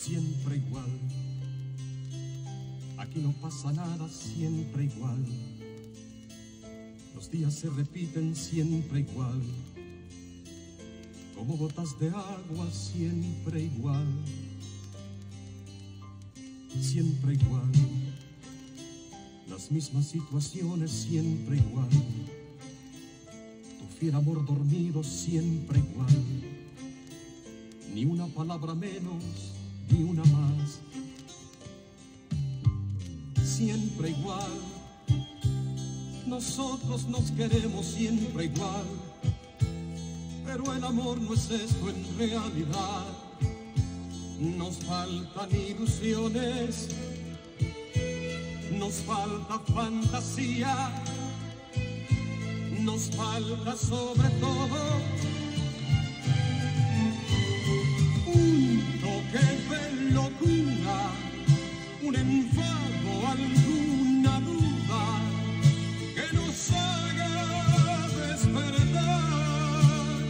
siempre igual. Aquí no pasa nada, siempre igual. Los días se repiten siempre igual. Como gotas de agua, siempre igual. Siempre igual. Las mismas situaciones, siempre igual. Tu fiel amor dormido, siempre igual. Ni una palabra menos, ni una más. Siempre igual. Nosotros nos queremos siempre igual. Pero el amor no es esto en realidad. Nos faltan ilusiones, nos falta fantasía, nos falta sobre todo un toque de locura, un enfado, alguna duda que nos haga despertar.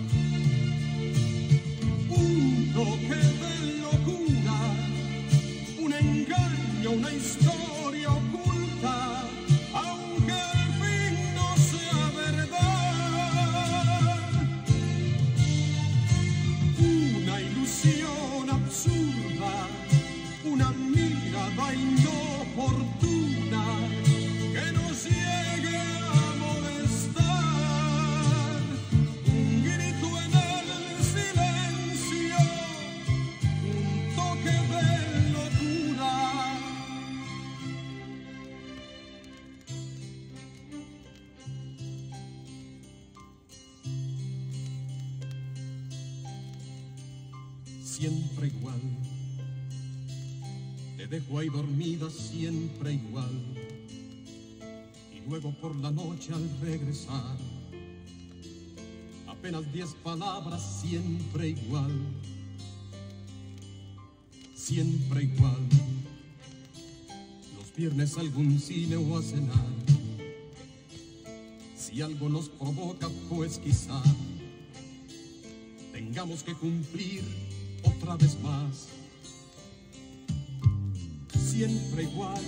Un toque de locura, un engaño, una historia oculta, aunque al fin no sea verdad. Una ilusión absurda, una mirada inoportuna que nos llegue a molestar. Un grito en el silencio, un toque de locura. Siempre igual. Te dejo ahí dormida siempre igual. Y luego por la noche al regresar, apenas 10 palabras siempre igual. Siempre igual. Los viernes algún cine o a cenar. Si algo nos provoca, pues quizá tengamos que cumplir otra vez más. Siempre igual.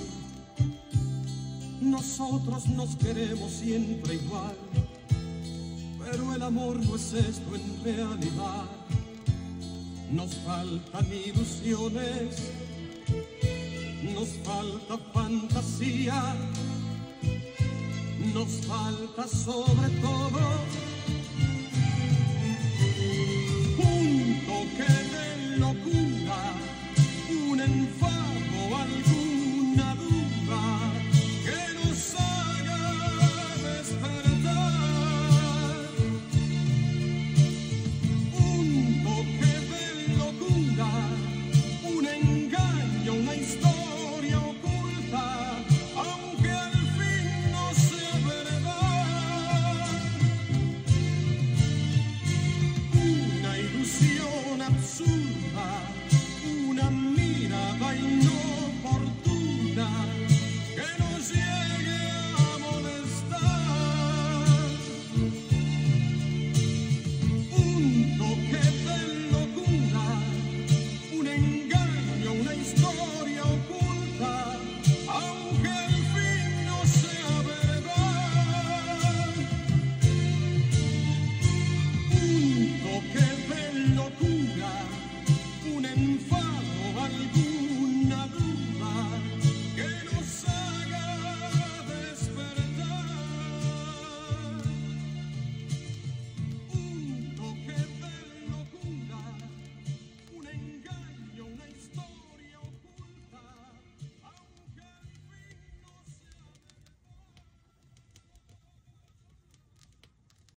Nosotros nos queremos siempre igual. Pero el amor no es esto en realidad. Nos faltan ilusiones, nos falta fantasía, nos falta sobre todo